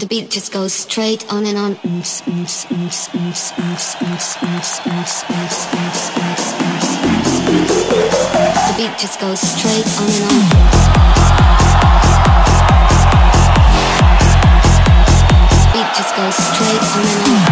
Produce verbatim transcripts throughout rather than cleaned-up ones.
The beat just goes straight on and on. The beat just goes straight on and on. The beat just goes straight on and on.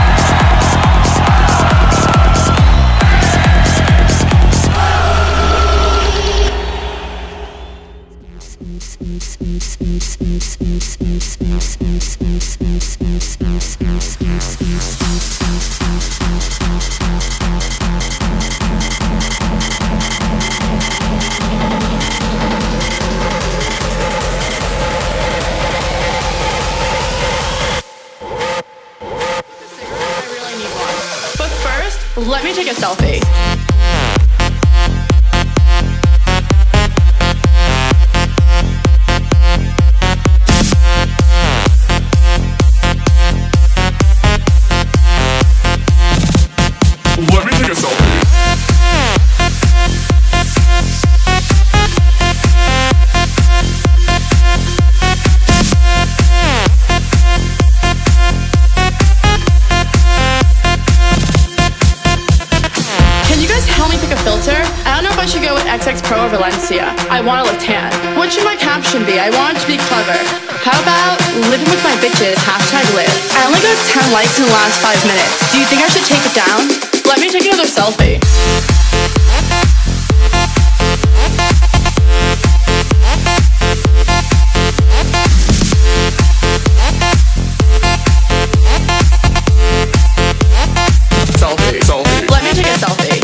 Let me take a selfie. Let me take a selfie. Help me pick a filter. I don't know if I should go with X X Pro or Valencia. I want to look tan. What should my caption be? I want it to be clever. How about living with my bitches, hashtag live. I only got ten likes in the last five minutes. Do you think I should take it down? Let me take another selfie. Selfie, selfie. Let me take a selfie.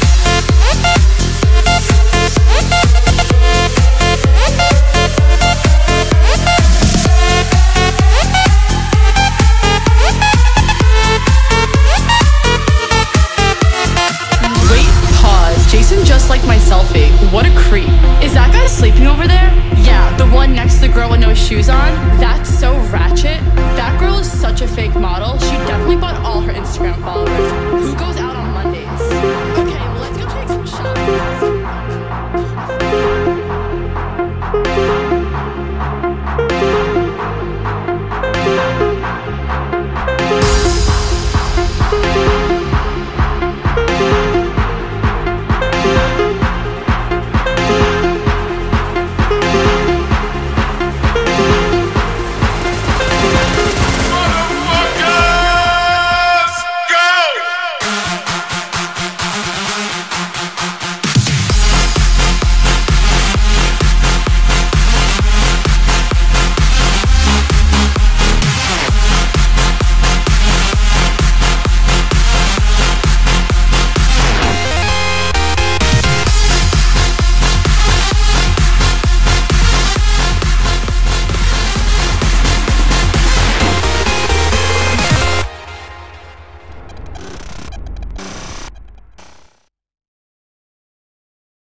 Jason just liked my selfie. What a creep. Is that guy sleeping over there? Yeah, the one next to the girl with no shoes on? That's so ratchet. That girl is such a fake model. She definitely bought all her Instagram followers. Who goes out on Mondays? Okay, let's go take some shots.